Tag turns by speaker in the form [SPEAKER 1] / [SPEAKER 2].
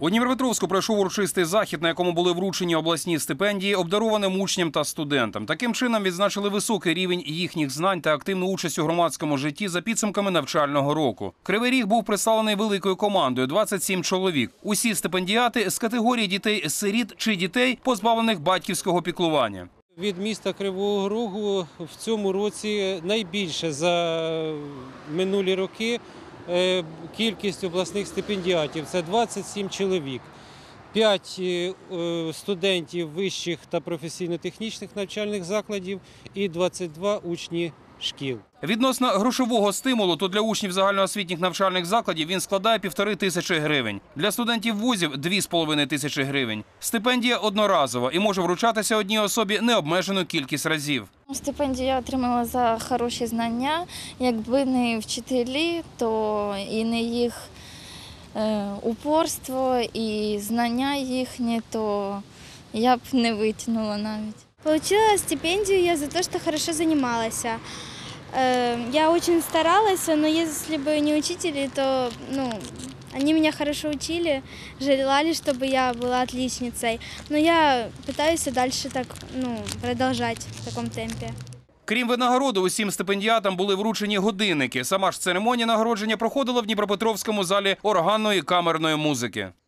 [SPEAKER 1] У Дніпропетровську пройшов урочистий захід, на якому були вручені обласні стипендії обдарованим учням та студентам. Таким чином відзначили високий рівень їхніх знань та активну участь у громадському житті за підсумками навчального року. Кривий Ріг був представлений великою командою – 27 чоловік. Усі стипендіати з категорії дітей-сиріт чи дітей, позбавлених батьківського піклування.
[SPEAKER 2] Від міста Кривого Рогу в цьому році найбільше за минулі роки кількість обласних стипендіатів – це 27 чоловік. 5 студентів вищих та професійно-технічних навчальних закладів і 22 учні шкіл.
[SPEAKER 1] Відносно грошового стимулу, то для учнів загальноосвітніх навчальних закладів він складає 1500 гривень. Для студентів вузів – 2500 гривень. Стипендія одноразова і може вручатися одній особі необмежену кількість разів.
[SPEAKER 3] Стипендію я отримала за хороші знання. Якби не вчителі, то і не їх упорство, і знання їхні, то я б не витягнула навіть.
[SPEAKER 4] Получила стипендию я за то, что хорошо занималась. Я очень старалась, но если бы не учители, то они меня хорошо учили, желали, чтобы я была отличницей. Но я пытаюсь дальше так, продолжать в таком темпе.
[SPEAKER 1] Крім винагороди, усім стипендіатам були вручені годинники. Сама ж церемонія нагородження проходила в Дніпропетровському залі органної камерної музики.